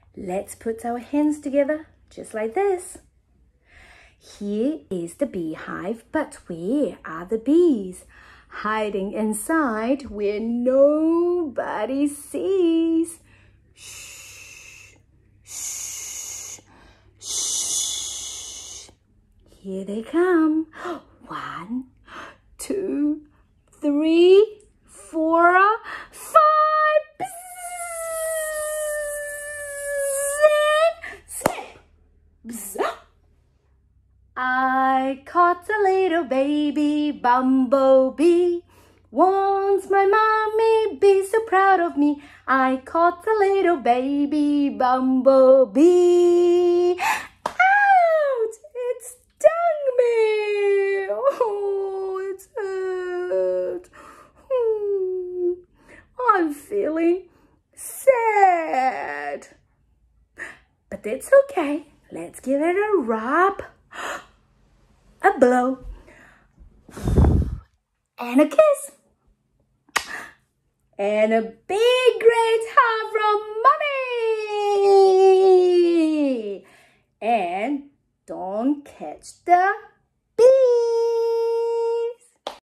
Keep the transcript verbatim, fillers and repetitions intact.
Let's put our hands together, just like this. Here is the beehive, but where are the bees? Hiding inside where nobody sees. Shh, shh, shh. Here they come. One, two, three, four, five. Snip, snip. I caught a little baby Bumble Bee. Won't my mommy be so proud of me? I caught a little baby Bumble Bee. Ouch! It stung me. Oh, it's hurt. Hmm. I'm feeling sad. But it's okay. Let's give it a rub. A blow, and a kiss, and a big great hug from Mommy. And don't catch the